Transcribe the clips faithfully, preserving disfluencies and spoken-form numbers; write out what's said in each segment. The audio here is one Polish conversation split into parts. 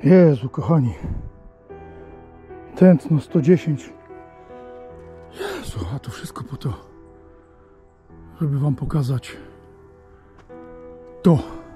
Jezu, kochani. Tętno sto dziesięć. Jezu, a to wszystko po to, żeby wam pokazać to.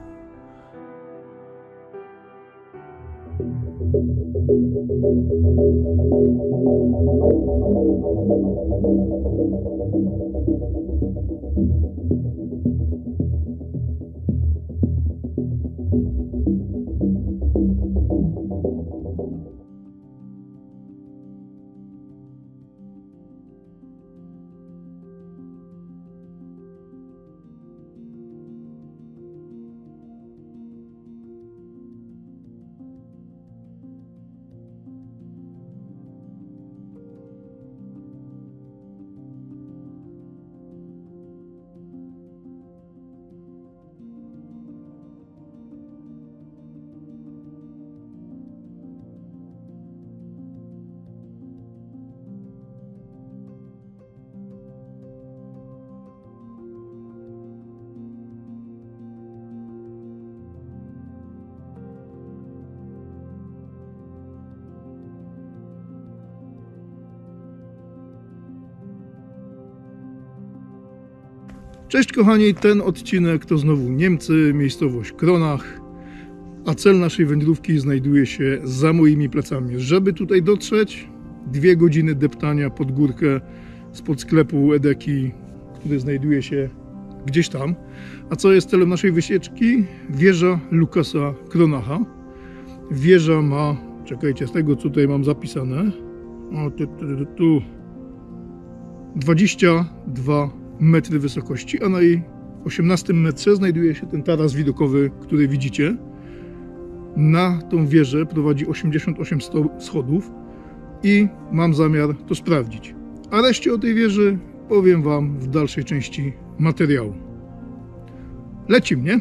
Cześć kochani, ten odcinek to znowu Niemcy, miejscowość Kronach, a cel naszej wędrówki znajduje się za moimi plecami. Żeby tutaj dotrzeć, dwie godziny deptania pod górkę spod sklepu Edeki, który znajduje się gdzieś tam. A co jest celem naszej wycieczki? Wieża Lukasa Kronacha. Wieża ma, czekajcie, z tego co tutaj mam zapisane, o, tu, tu, tu, dwadzieścia dwa metry wysokości, a na jej osiemnastym metrze znajduje się ten taras widokowy, który widzicie. Na tą wieżę prowadzi osiemdziesiąt osiem schodów i mam zamiar to sprawdzić. A reszcie o tej wieży powiem wam w dalszej części materiału. Lecimy, nie?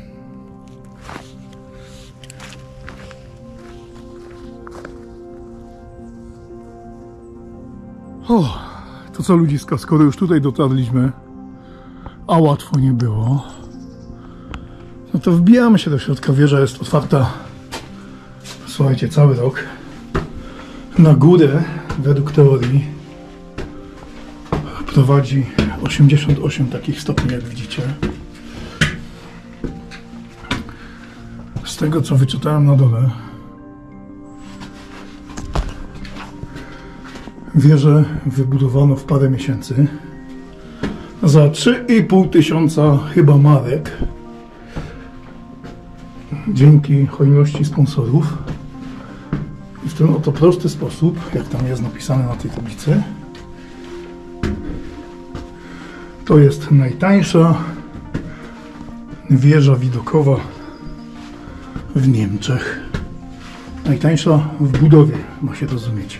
O, to co ludziska, skoro już tutaj dotarliśmy, a łatwo nie było, no to wbijamy się do środka. Wieża jest otwarta, słuchajcie, cały rok. Na górę, według teorii, prowadzi osiemdziesiąt osiem takich stopni, jak widzicie. Z tego co wyczytałem na dole, wieżę wybudowano w parę miesięcy za trzy i pół tysiąca chyba marek, dzięki hojności sponsorów. I w ten oto prosty sposób, jak tam jest napisane na tej tablicy, to jest najtańsza wieża widokowa w Niemczech. Najtańsza w budowie, ma się rozumieć.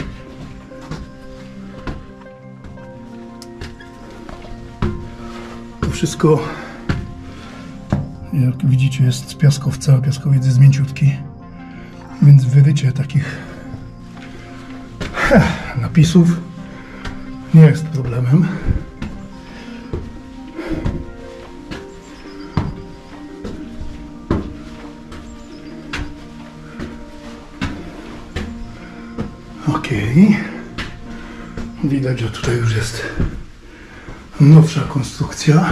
To wszystko, jak widzicie, jest z piaskowca, a piaskowiec jest mięciutki, więc wyrycie takich heh, napisów nie jest problemem. Okej, widać, że tutaj już jest nowsza konstrukcja.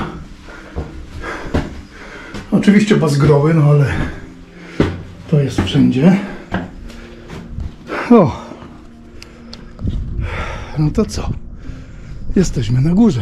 Oczywiście bazgroły, no ale to jest wszędzie. O, no to co? Jesteśmy na górze.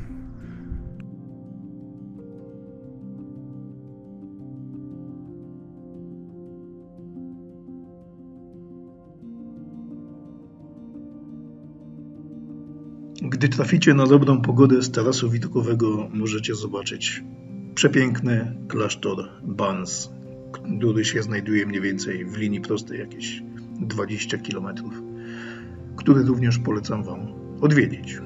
Gdy traficie na dobrą pogodę, z tarasu widokowego możecie zobaczyć przepiękny klasztor Bans, który się znajduje mniej więcej w linii prostej jakieś dwadzieścia kilometrów, który również polecam wam odwiedzić.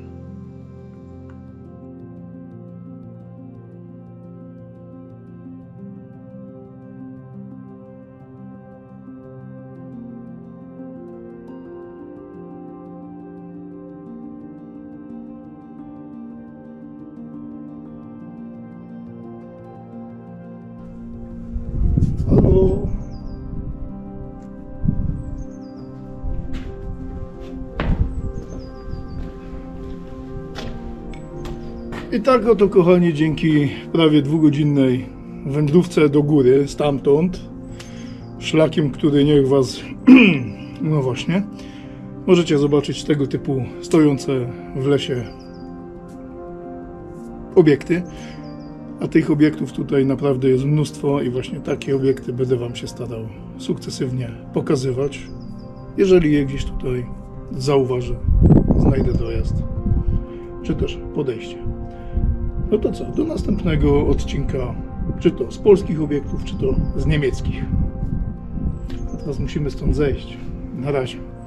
Halo. I tak oto, kochani, dzięki prawie dwugodzinnej wędrówce do góry, stamtąd, szlakiem, który niech was, no właśnie, możecie zobaczyć tego typu stojące w lesie obiekty. A tych obiektów tutaj naprawdę jest mnóstwo i właśnie takie obiekty będę wam się starał sukcesywnie pokazywać. Jeżeli je gdzieś tutaj zauważę, znajdę dojazd, czy też podejście. No to co, do następnego odcinka, czy to z polskich obiektów, czy to z niemieckich. A teraz musimy stąd zejść. Na razie.